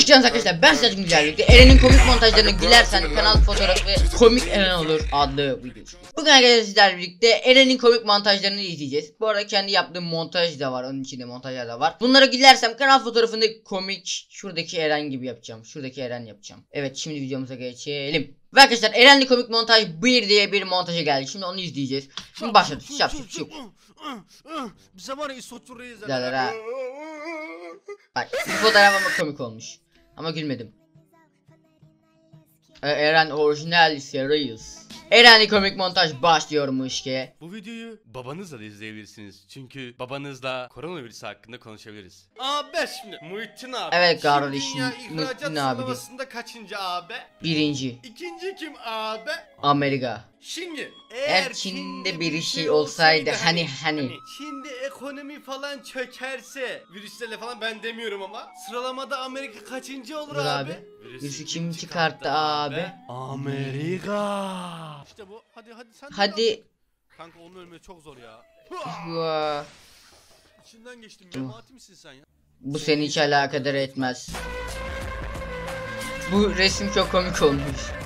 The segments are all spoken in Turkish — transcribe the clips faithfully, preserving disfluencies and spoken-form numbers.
Hoş geldiniz arkadaşlar, ben Selçuk Güzellik'te Eren'in komik montajlarını gülersen kanal fotoğrafı komik Eren olur adlı video. Bugün arkadaşlar sizlerle birlikte Eren'in komik montajlarını izleyeceğiz. Bu arada kendi yaptığım montaj da var, onun içinde montajlar da var. Bunlara gülersem kanal fotoğrafında komik şuradaki Eren gibi yapacağım. Şuradaki Eren yapacağım. Evet, şimdi videomuza geçelim. Ve arkadaşlar Eren'li komik montaj bir diye bir montaja geldik. Şimdi onu izleyeceğiz. Şimdi başladık. Şap şap şap. Bize var ya soçurayız. Bak bu fotoğraf ama komik olmuş. Ama gülmedim. Ee, Eren orijinal series. Eren'li komik montaj başlıyormuş ki. Bu videoyu babanızla da izleyebilirsiniz. Çünkü babanızla koronavirüsü hakkında konuşabiliriz. Abi şimdi Muhittin abi. Evet kardeşim, Dünya Muhittin ihracat abi. sıralamasında kaçıncı abi? Birinci. İkinci kim abi? Amerika. Şimdi Eğer Çin'de bir şey olsaydı hani hani. Şimdi ekonomi falan çökerse virüslerle falan ben demiyorum ama sıralamada Amerika kaçıncı olur Dur abi? abi. Virüsü kim çıkarttı abi? Amerika. İşte bu. Hadi hadi sen. Hadi. Kanka onun ölmesi çok zor ya. Vaa. İçinden geçtim. Memati misin sen ya? Bu seni hiç alakadar etmez. Bu resim çok komik olmuş.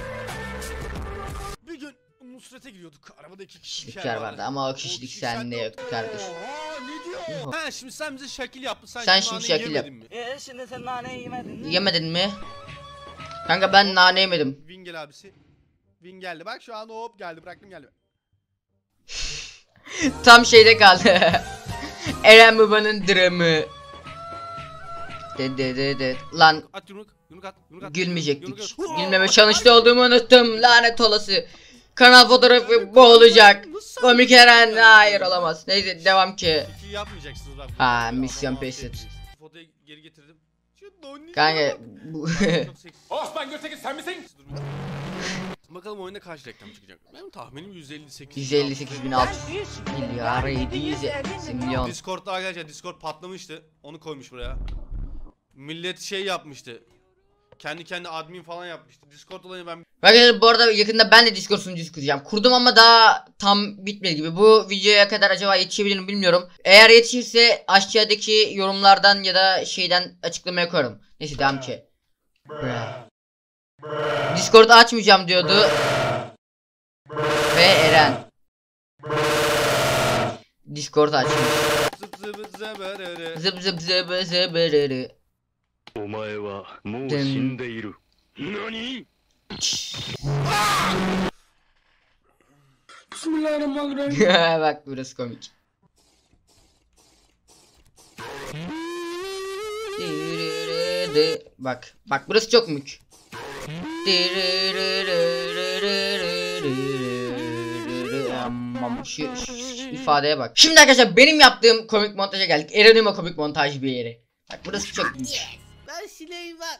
Bir gün Nusret'e giriyorduk. Arabada iki kişilikler vardı ama o kişilik sende yoktu kardeş. Oha, ne diyor? Ha şimdi sen bize şekil yaptın. Sen, Sen şimdi şimdi şekil yap. mi? Eee şimdi sen nane yemedin mi? Yemedin mi? Kanka ben nane yemedim. Win abisi. Win geldi. Bak şu an hop geldi. Bıraktım geldi. Tam şeyde kaldı. Eren babanın dramı. De de de de. Lan At yumruk. Yumruk at. Yumruk at. gülmeyecektik. Yumruk at. Gülmeme çalıştı olduğumu unuttum. Lanet olası. Kanal fotoğrafı bu olacak. Komik Eren. Hayır olamaz. Neyse devam ki. İki yapmayacaksınız bak. Ha, misyon peşit. Fotoyu geri getirdim. Şu doni. Kanka bu Osman Gürtekin sen misin? Bakalım oyunda kaç reklam çıkacak. Benim tahminim yüz elli sekiz. yüz elli sekiz bin altı yüz milyar yedi yüz milyon. Discord'da arkadaşlar Discord patlamıştı. Onu koymuş buraya. Millet şey yapmıştı. Kendi kendi admin falan yapmıştı. Discord olayını ben... Arkadaşlar bu arada yakında ben de Discord sunucusu kuracağım. Kurdum ama daha tam bitmedi gibi. Bu videoya kadar acaba yetişebilir mi bilmiyorum. Eğer yetişirse aşağıdaki yorumlardan ya da şeyden açıklamaya koyarım. Neyse devam ki. Discord açmayacağım diyordu. Ve Eren Discord açmış. Zıp zıp zıbırırı. Zıp zıp zıp zıbırırı. Bismillahirrahmanirrahim. Bak burası komik. Bak bak burası çok mük. Şu, şu, şu ifadeye bak. Şimdi arkadaşlar benim yaptığım komik montaja geldik. Eren'in komik montaj bir yeri. Bak burası çok mük. Ben Süleyman.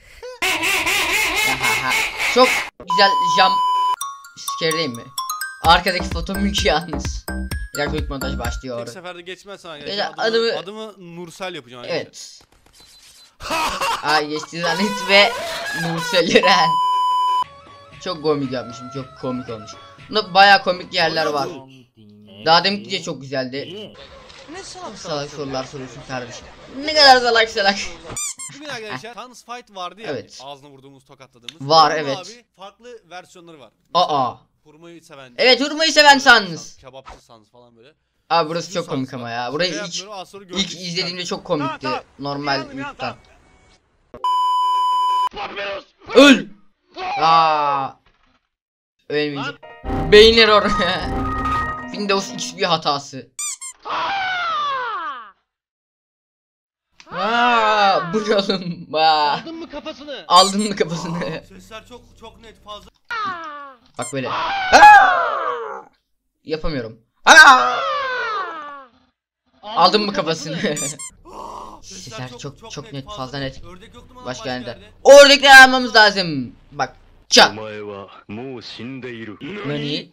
Çok güzel jump scare değil mi? Arkadaki foto mük yalnız. Bir komik montaj başlıyor. Tek seferde geçmezsen Ya, arkadaşlar adımı, adımı- adımı Nursel yapacağım arkadaşlar. Evet. Ay geçti zannet ve Nursel Eren. Çok komik yapmışım, çok komik olmuş. Bunda bayağı komik yerler var. Daha deminki de çok güzeldi. Ne salak Salak sorular soruyorsun kardeşim. Ne kadar salak salak. Bugün arkadaşlar Thanos Fight vardı ya. Evet. Ağzına vurduğumuz, tokatladığımız. Var, Onun evet. Abi farklı versiyonları var. Aa. Hurmayı seven. Evet, hurmayı seven sans. Kebapçı sans falan böyle. Abi burası Bu çok sans komik var. ama ya. Burayı Şaka ilk yapmıyorum, az sonra ilk göreceksiniz. izlediğimde çok komikti. Tamam, Normal tamam. YouTube'dan. Öl. Aa. Ölmeyecek. Beyinler oraya. Windows X P hatası. Aa, bu ne oğlum? Aa. Aldın mı kafasını? Aldın mı kafasını? Sesler çok çok net fazla. Bak böyle. Aa! Yapamıyorum. Aa! Aldın mı kafasını? Sesler çok çok net, fazla net. Ördek yoktu mu lan Başka yerde. yerde? Oradakileri almamız lazım. Bak. Çak. Nani?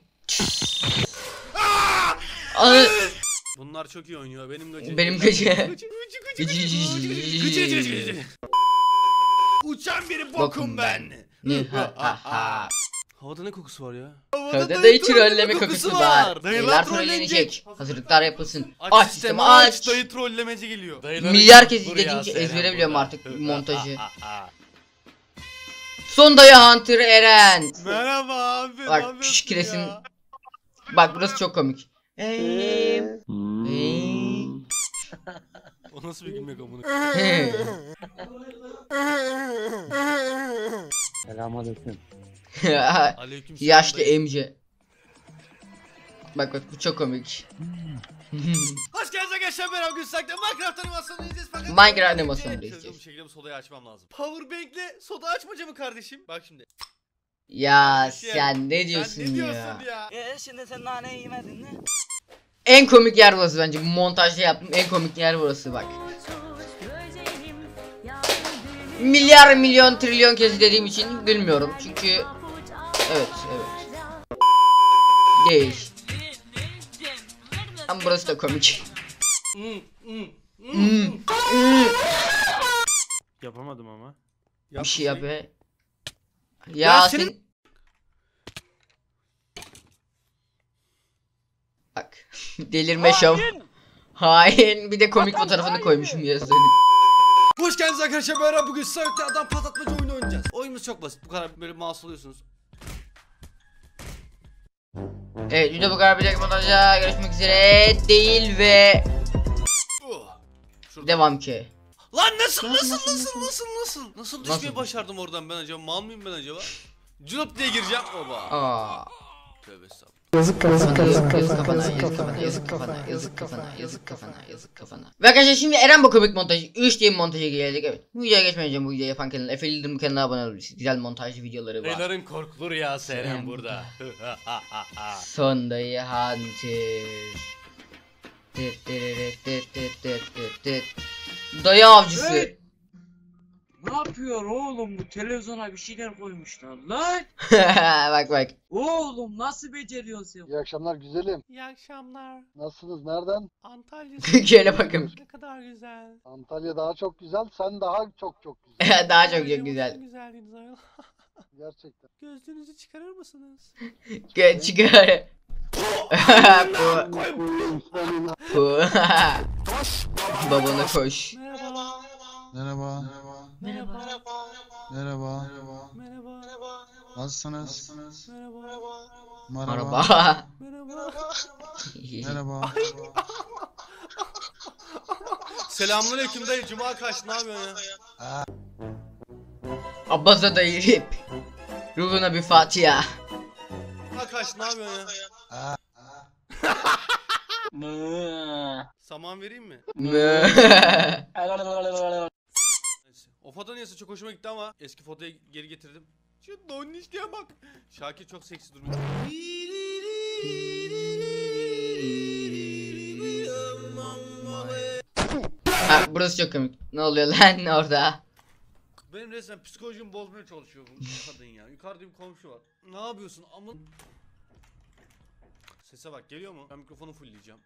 Al. Bunlar çok iyi oynuyor. Benim gıcı. Benim gıcı. Gıcı gıcı gıcı gıcı gıcı. Uçan biri bokum ben. Ne ha ha ha. Havada ne kokusu var ya? Havada dayı trolleme kokusu var. Dayılar trollenecek. Hazırlıklar yapılsın. Aç sistemi aç. Dayı trollemeci geliyor. Milyar kez izlediğim için ezbere biliyorum artık montajı. Son dayı Hunter Eren. Merhaba abi. Bak küçük kiresin. Bak burası çok komik. Eee. O nasıl bir gülmek amına? Selamünaleyküm. Aleyküm selam. Yaşlı emce. Bak bak bu çok komik. Hoş geldiniz arkadaşlar, ben Avgün Sak'ta Minecraft animasyonu izleyeceğiz fakat Minecraft animasyonu Çözüm izleyeceğiz. bir şekilde bu sodayı açmam lazım. Powerbank'le soda açmaca mı kardeşim? Bak şimdi. Ya Kardeşim, sen ne diyorsun, Sen ne diyorsun ya? ya? E şimdi sen nane yemedin mi? En komik yer burası bence. Bu montajda yaptığım en komik yer burası bak. Milyar milyon trilyon kez dediğim için bilmiyorum çünkü evet evet değil. Ama burası da komik. Hmm, hmm, Hmm, hmm. Yapamadım ama. Bir şey yap be. Ya Ya senin- sen... Bak delirme şov. Hain, bir de komik fotoğrafını koymuşum yazılı. Hoş geldiniz arkadaşlar, beraber bugün Söğüt'te adam patlatmacı oyunu oynayacağız. Oyunumuz çok basit, bu kadar böyle mouse alıyorsunuz. Evet, video bu kadar, bir dakika montajda görüşmek üzere değil ve Uh. Şurada. devam ki. Lan nasıl nasıl nasıl nasıl nasıl nasıl düşmeyi Nasıl? başardım oradan ben acaba, mal mıyım ben acaba? Culup diye gireceğim oba. Aa. Tövbe estağfurullah. Yazık kafana, yazık kafana, yazık kafana, yazık kafana, yazık kafana, yazık kafana, yazık kafana. Ve arkadaşlar şimdi Eren bu komik montajı üç diye bir montaja geldik, evet. Bu videoya geçmeden önce bu videoyu yapan kanal Efe Yıldırım kanalına abone olabilirsiniz. Güzel montajlı videoları var. Beylerin korkulur ya Seren Seren burada. Son dayı Hunter. Tıt tırırıt tıt tıt tıt tıt tıt. Dayı avcısı. Hey! Ne yapıyor oğlum, bu televizyona bir şeyler koymuşlar lan. Bak bak. Oğlum nasıl beceriyorsun sen? İyi akşamlar güzelim. İyi akşamlar. Nasılsınız? Nereden? Antalya Şöyle bakın. ne kadar güzel. Antalya daha çok güzel. Sen daha çok çok güzel. Daha çok çok güzel. Güzelliğiniz ayol. Gerçekten. Gözlüğünüzü çıkarır mısınız? Gö çıkar. Bu. Bu. Babana koş. Merhaba. Merhaba. Merhaba. Merhaba. Merhaba. Nasılsınız? Merhaba. Merhaba. Merhaba. Merhaba. Selamünaleyküm dayı, cuma kaç, ne yapıyorsun ya? Abbaza dayı rip. Ruhuna bir Fatiha. Cuma kaç, ne yapıyorsun ya? Saman vereyim mi? Mö. Neyse. O foto neyse çok hoşuma gitti ama eski fotoyu geri getirdim. Şu donnişliğe bak. Şakir çok seksi durmuş. Ha, burası çok komik. Ne oluyor lan orada? Benim resmen psikolojimi bozmaya çalışıyor bu kadın ya. Yukarıda bir komşu var. Ne yapıyorsun ama? Sese bak, geliyor mu? Ben mikrofonu fullleyeceğim.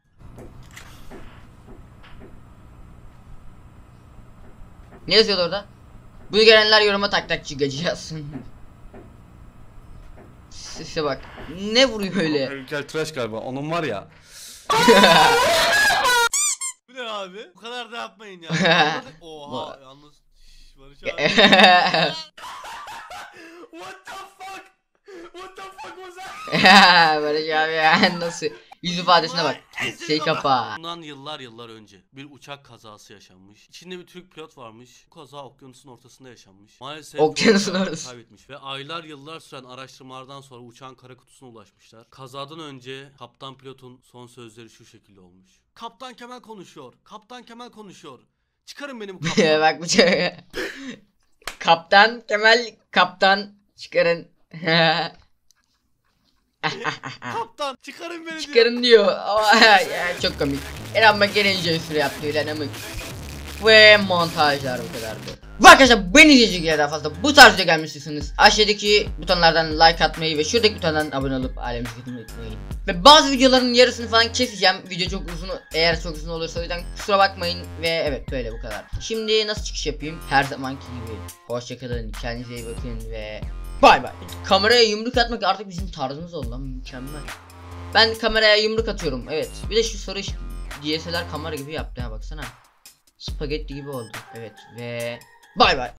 Ne yazıyordu orada? Bunu görenler yoruma tak tak çıkacağız yazsın. Sese bak. Ne vuruyor öyle? Ülker tıraş galiba. Onun var ya. Bu ne abi? Bu kadar da yapmayın ya. Oha yalnız. Şşş, Barış abi. What the fuck? What the fuck was that? Barış abi ya nasıl? Yüz ifadesine bak. Şey kapa. Bundan yıllar yıllar önce bir uçak kazası yaşanmış. İçinde bir Türk pilot varmış. Bu kaza okyanusun ortasında yaşanmış. Maalesef Okyanusun pilot ortası. kaybetmiş ve aylar yıllar süren araştırmalardan sonra uçağın kara kutusuna ulaşmışlar. Kazadan önce kaptan pilotun son sözleri şu şekilde olmuş. Kaptan Kemal konuşuyor. Kaptan Kemal konuşuyor. Çıkarın beni bu kaptan. Bak bu çok. Kaptan Kemal kaptan çıkarın. Kaptan çıkarın beni diyor. Çıkarın diyor. Ya, çok komik. Eren bak gene ince üstüne yaptı Eren amık. Ve montajlar bu kadardı. Ve arkadaşlar beni izleyecek daha fazla bu tarz video gelmişsiniz. Aşağıdaki butonlardan like atmayı ve şuradaki butondan abone olup ailemize katılmayı unutmayın. Ve bazı videoların yarısını falan keseceğim. Video çok uzun, eğer çok uzun olursa, o yüzden kusura bakmayın. Ve evet, böyle bu kadar. Şimdi nasıl çıkış yapayım? Her zamanki gibi. Hoşçakalın, kendinize iyi bakın ve bay bay. Kameraya yumruk atmak artık bizim tarzımız oldu lan, mükemmel. Ben kameraya yumruk atıyorum, evet. Bir de şu soru D S L R kamera gibi yaptı ha, baksana. Spagetti gibi oldu. Evet ve bay bay.